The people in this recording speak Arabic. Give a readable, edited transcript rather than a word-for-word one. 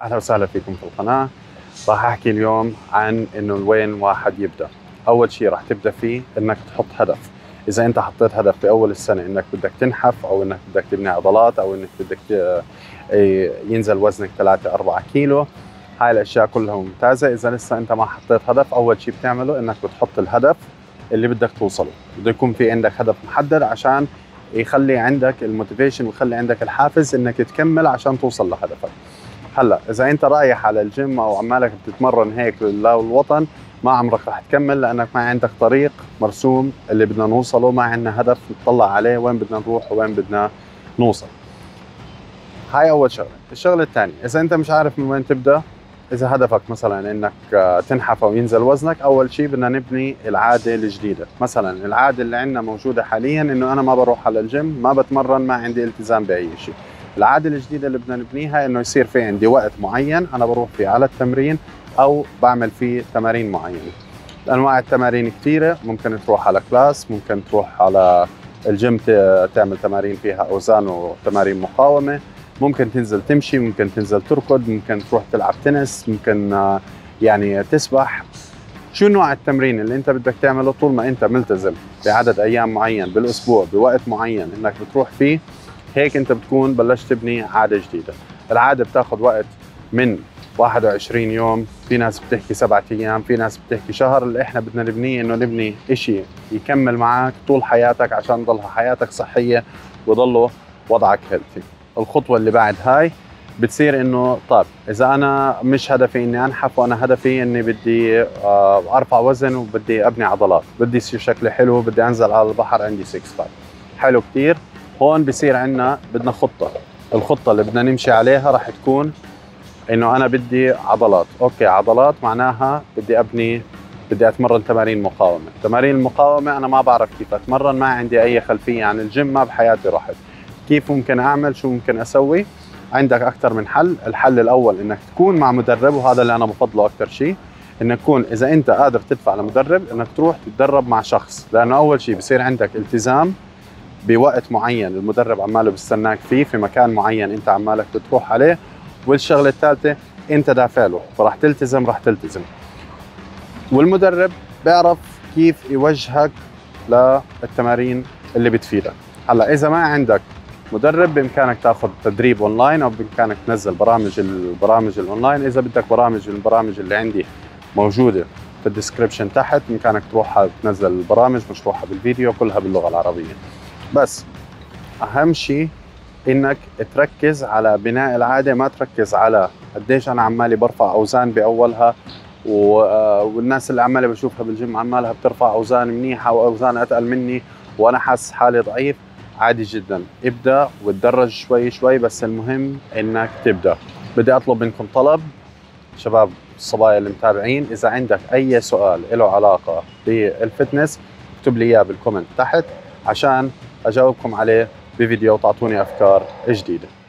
أهلا وسهلا فيكم في القناة. راح أحكي اليوم عن إنه وين واحد يبدأ. أول شيء راح تبدأ فيه إنك تحط هدف. إذا أنت حطيت هدف في أول السنة إنك بدك تنحف أو إنك بدك تبني عضلات أو إنك بدك ينزل وزنك 3-4 كيلو، هاي الأشياء كلها ممتازة. إذا لسه أنت ما حطيت هدف، أول شيء بتعمله إنك بتحط الهدف اللي بدك توصله. بده يكون في عندك هدف محدد عشان يخلي عندك الموتيفيشن ويخلي عندك الحافز إنك تكمل عشان توصل لهدفك. هلا اذا انت رايح على الجيم او عمالك بتتمرن هيك لله والوطن، ما عمرك رح تكمل لانك ما عندك طريق مرسوم اللي بدنا نوصله، ما عندنا هدف نطلع عليه وين بدنا نروح وين بدنا نوصل. هاي اول شغله. الشغله الثانيه، اذا انت مش عارف من وين تبدا، اذا هدفك مثلا انك تنحف او ينزل وزنك، اول شيء بدنا نبني العاده الجديده. مثلا العاده اللي عندنا موجوده حاليا انه انا ما بروح على الجيم، ما بتمرن، ما عندي التزام باي شيء. العاده الجديده اللي بدنا نبنيها انه يصير في عندي وقت معين انا بروح فيه على التمرين او بعمل فيه تمارين معينه. انواع التمارين كثيره، ممكن تروح على كلاس، ممكن تروح على الجيم تعمل تمارين فيها اوزان وتمارين مقاومه، ممكن تنزل تمشي، ممكن تنزل تركض، ممكن تروح تلعب تنس، ممكن يعني تسبح. شو نوع التمرين اللي انت بدك تعمله طول ما انت ملتزم بعدد ايام معين بالاسبوع بوقت معين انك بتروح فيه، هيك انت بتكون بلشت تبني عاده جديده. العاده بتاخذ وقت من 21 يوم، في ناس بتحكي 7 ايام، في ناس بتحكي شهر. اللي احنا بدنا نبنيه انه نبني اشي يكمل معك طول حياتك عشان تضلها حياتك صحيه ويضله وضعك هيلثي. الخطوه اللي بعد هاي بتصير انه طيب اذا انا مش هدفي اني انحف وانا هدفي اني بدي ارفع وزن وبدي ابني عضلات، بدي يصير شكلي حلو، بدي انزل على البحر عندي 6 باك، حلو كثير. هون بصير عندنا بدنا خطه. الخطه اللي بدنا نمشي عليها راح تكون انه انا بدي عضلات. اوكي، عضلات معناها بدي اتمرن تمارين مقاومه. تمارين المقاومه انا ما بعرف كيف اتمرن، ما عندي اي خلفيه عن الجيم، ما بحياتي رحت. كيف ممكن اعمل؟ شو ممكن اسوي؟ عندك اكثر من حل. الحل الاول انك تكون مع مدرب، وهذا اللي انا بفضله اكثر شيء، انك تكون اذا انت قادر تدفع لمدرب انك تروح تتدرب مع شخص، لانه اول شيء بصير عندك التزام بوقت معين المدرب عماله بيستناك فيه في مكان معين انت عمالك بتروح عليه. والشغله الثالثه انت دافع له، فراح تلتزم، راح تلتزم. والمدرب بيعرف كيف يوجهك للتمارين اللي بتفيدك. هلا اذا ما عندك مدرب، بامكانك تاخذ تدريب اونلاين او بامكانك تنزل البرامج الاونلاين. اذا بدك البرامج اللي عندي موجوده في الديسكربشن تحت، بامكانك تروح تنزل البرامج مشروحه بالفيديو كلها باللغه العربيه. بس اهم شيء انك تركز على بناء العاده، ما تركز على قديش انا عمالي برفع اوزان باولها والناس اللي عمالي بشوفها بالجيم عمالها بترفع اوزان منيحه واوزان اتقل مني وانا حاسس حالي ضعيف. عادي جدا، ابدا وتدرج شوي شوي، بس المهم انك تبدا. بدي اطلب منكم طلب شباب الصبايا اللي متابعين، اذا عندك اي سؤال له علاقه بالفتنس اكتب لي اياه بالكومنت تحت عشان اجاوبكم عليه بفيديو وتعطوني افكار جديده.